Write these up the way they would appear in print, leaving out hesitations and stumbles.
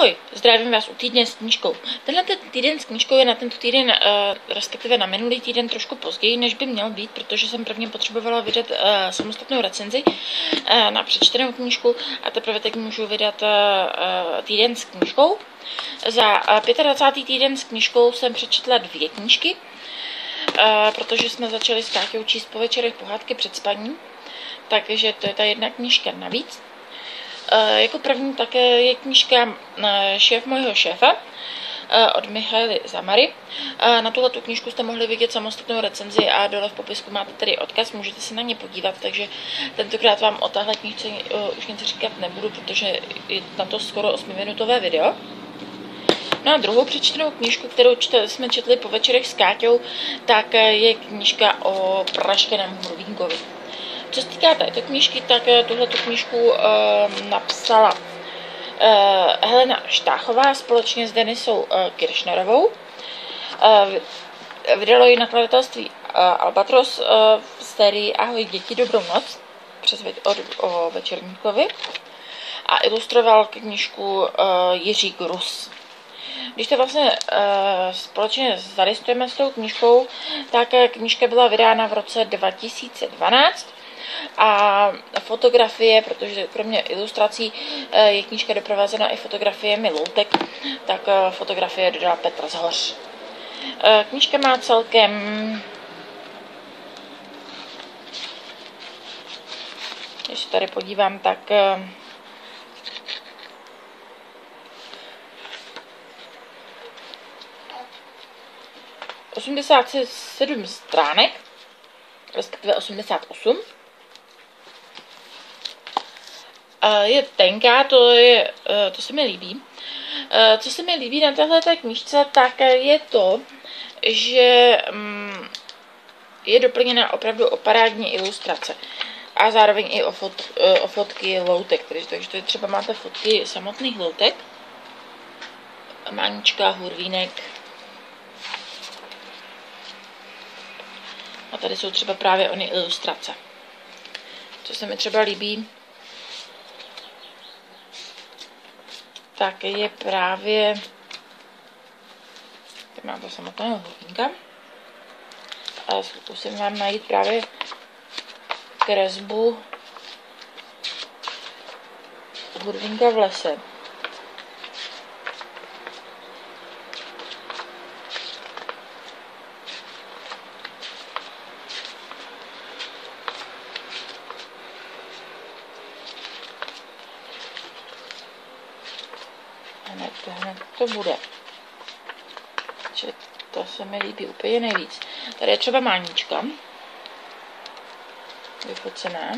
Ahoj, zdravím vás u týdne s knížkou. Tenhle týden s knížkou je na tento týden, respektive na minulý týden trošku později, než by měl být, protože jsem prvně potřebovala vydat samostatnou recenzi na přečtenou knížku a teprve teď můžu vydat týden s knížkou. Za 25. týden s knížkou jsem přečetla 2 knížky, protože jsme začali s Káťou číst po večerech pohádky před spaním, takže to je ta jedna knížka navíc. Jako první také je knížka Šéf mojho šéfa od Mihaly Zamary. Na tuhletu knížku jste mohli vidět samostatnou recenzi a dole v popisku máte tady odkaz, můžete se na ně podívat, takže tentokrát vám o tahle knížce už něco říkat nebudu, protože je na to skoro 8minutové video. No a druhou přečtenou knížku, kterou jsme četli po večerech s Káťou, tak je knížka o praštěném hrudínkovi. Co se týká této knížky, tak tuhletu knížku napsala Helena Štáchová společně s Denisou Kiršnerovou. Vydalo ji nakladatelství Albatros v sérii Ahoj děti, dobrou noc o Večerníkovi a ilustroval knížku Jiří Grus. Když to vlastně společně zalistujeme s tou knížkou, tak knížka byla vydána v roce 2012 a fotografie, protože kromě ilustrací je knížka doprovázena i fotografiemi loutek, tak fotografie dodal Petr Zhoř. Knížka má celkem, když se tady podívám, tak 87 stránek, respektive 88. Je tenká, to se mi líbí. Co se mi líbí na této knížce, tak je to, že je doplněna opravdu o parádní ilustrace a zároveň i o fotky loutek, takže tady třeba máte fotky samotných loutek, Mánička, Hurvínek, a tady jsou třeba právě ony ilustrace. Co se mi třeba líbí, tak je právě, tady mám to samotného hurvínka, ale zkusím vám najít právě kresbu hurvínka v lese. Hned to bude. Čili to se mi líbí úplně nejvíc. Tady je třeba Mánička. Vyfocená.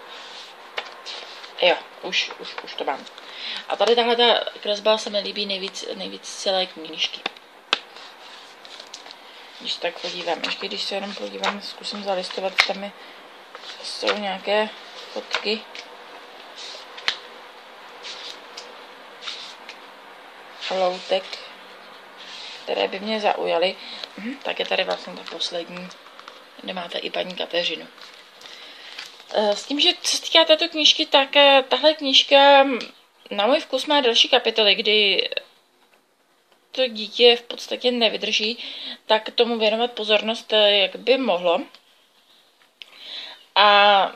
Jo, už to mám. A tady tahle ta kresba se mi líbí nejvíc celé knížky. Když se tak podívám, ještě když se jenom podívám, zkusím zalistovat, tam jsou nějaké fotky. Loutek, které by mě zaujaly. Tak je tady vlastně ta poslední, kde máte i paní Kateřinu. S tím, že co se týká této knížky, tak tahle knížka na můj vkus má další kapitoly, kdy to dítě v podstatě nevydrží, tak tomu věnovat pozornost, jak by mohlo. A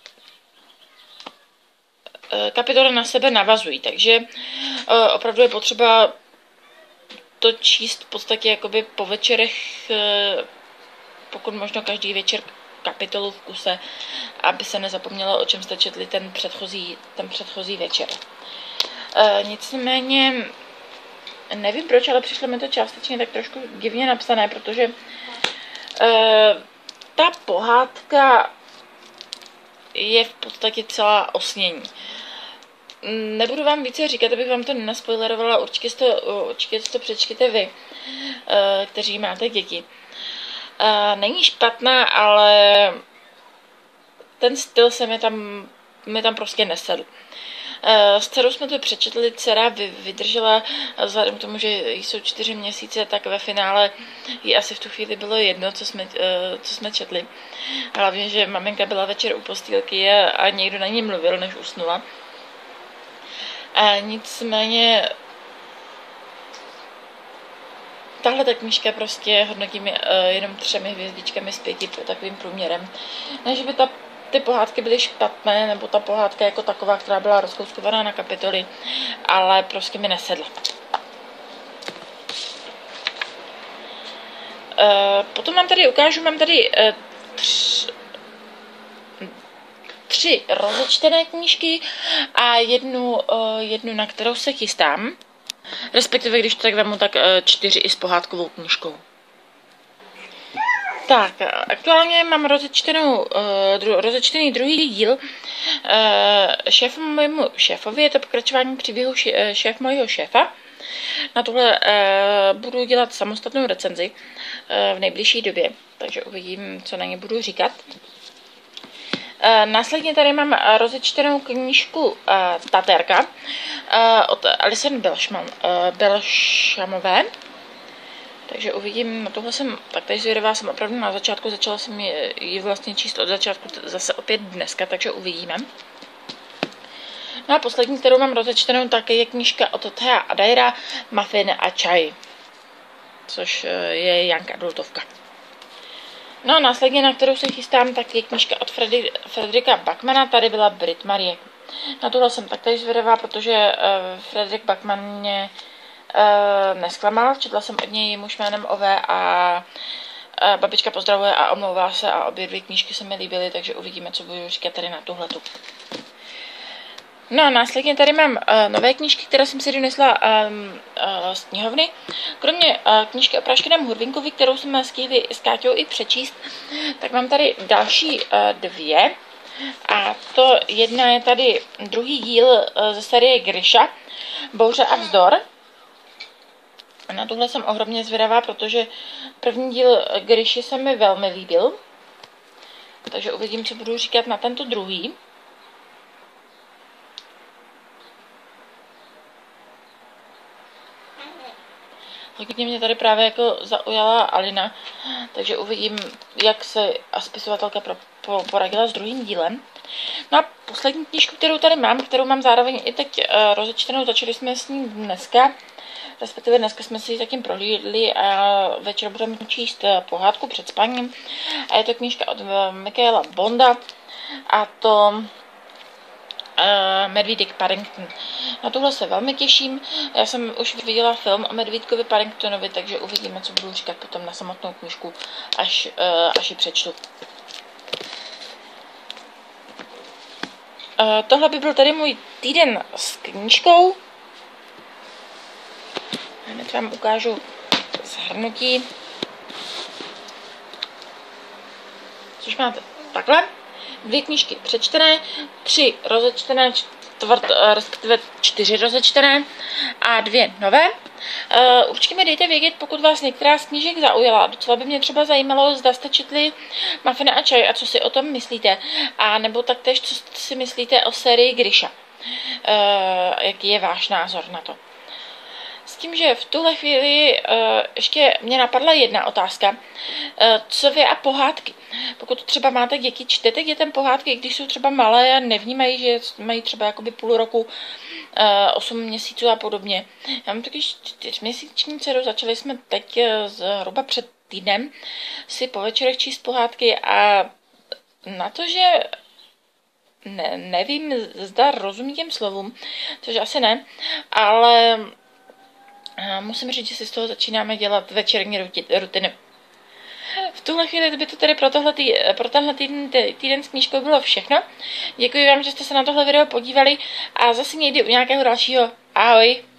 kapitoly na sebe navazují, takže opravdu je potřeba to číst v podstatě jakoby po večerech, pokud možno každý večer kapitolu v kuse, aby se nezapomnělo, o čem jste četli ten předchozí večer. Nicméně nevím proč, ale přišlo mi to částečně tak trošku divně napsané, protože ta pohádka je v podstatě celá o snění. Nebudu vám více říkat, abych vám to nenaspoilerovala, určitě to přečtěte vy, kteří máte děti. Není špatná, ale ten styl se mi tam prostě nesedl. S dcerou jsme to přečetli, dcera vydržela, vzhledem k tomu, že jsou 4 měsíce, tak ve finále jí asi v tu chvíli bylo jedno, co jsme četli. Hlavně, že maminka byla večer u postýlky a někdo na ní mluvil, než usnula. Nicméně tahle ta knížka prostě hodnotím jenom 3 hvězdičkami z 5 takovým průměrem. Ne, že by ty pohádky byly špatné, nebo ta pohádka jako taková, která byla rozkouskovaná na kapitoly, ale prostě mi nesedla. Potom mám tady 3 rozečtené knížky a jednu, na kterou se chystám. Respektive, když to tak vemu, tak 4 i s pohádkovou knížkou. Tak, aktuálně mám rozečtený druhý díl Mému šéfovi, je to pokračování příběhu Šéf mojho šéfa. Na tohle budu dělat samostatnou recenzi v nejbližší době, takže uvidím, co na ně budu říkat. Následně tady mám rozečtenou knížku Taterka od Alison Belšamové. Takže uvidím, na tohle jsem taktéž zvědavá, jsem opravdu na začátku, začala jsem ji vlastně číst od začátku zase opět dneska, takže uvidíme. No a poslední, kterou mám rozečtenou, také je knížka od Thea Adaira Muffin a čaj, což je young adultovka. No a následně, na kterou se chystám, tak je knížka od Frederika Bachmana, tady byla Brit Marie. Na tohle jsem taktéž zvědavá, protože Frederik Bachman mě nesklamal, četla jsem od něj Muž jménem Ove a Babička pozdravuje a omlouvá se a obě 2 knížky se mi líbily, takže uvidíme, co budu říkat tady na tuhletu. No a následně tady mám nové knížky, které jsem si donesla z knihovny. Kromě knížky o Praškiném Hurvinkovi, kterou jsme stihli s Káťou i přečíst, tak mám tady další 2. A to jedna je tady druhý díl ze série Grisha, Bouře a vzdor. Na tohle jsem ohromně zvědavá, protože první díl Grishy se mi velmi líbil. Takže uvidím, co budu říkat na tento druhý. Hodně mě tady právě jako zaujala Alina, takže uvidím, jak se spisovatelka poradila s druhým dílem. No a poslední knížku, kterou tady mám, kterou mám zároveň i teď rozečtenou, začali jsme s ní dneska, respektive dneska jsme si ji takým prohlídli a večer budeme číst pohádku před spaním. A je to knížka od Michaela Bonda a to Medvídek Paddington. Na tohle se velmi těším. Já jsem už viděla film o Medvídkovi Paddingtonovi, takže uvidíme, co budu říkat potom na samotnou knížku, až ji přečtu. Tohle by byl tady můj týden s knížkou. Hned vám ukážu shrnutí. Což máte takhle. 2 knížky přečtené, 3 rozečtené, respektive 4 rozečtené a 2 nové. Určitě mi dejte vědět, pokud vás některá z knížek zaujala. Docela by mě třeba zajímalo, zda jste četli Muffin a čaj a co si o tom myslíte. A nebo taktéž, co si myslíte o sérii Grisha. Jaký je váš názor na to. S tím, že v tuhle chvíli ještě mě napadla jedna otázka. Co vy a pohádky? Pokud třeba máte děti, čtete dětem pohádky, když jsou třeba malé a nevnímají, že mají třeba jakoby půl roku, 8 měsíců a podobně. Já mám taky 4měsíční dceru, začali jsme teď zhruba před týdnem si po večerech číst pohádky a na to, že nevím, zda rozumím těm slovům, což asi ne, ale musím říct, že si z toho začínáme dělat večerní rutiny. V tuhle chvíli by to tedy pro tenhle týden s knížkou bylo všechno. Děkuji vám, že jste se na tohle video podívali a zase někdy u nějakého dalšího. Ahoj!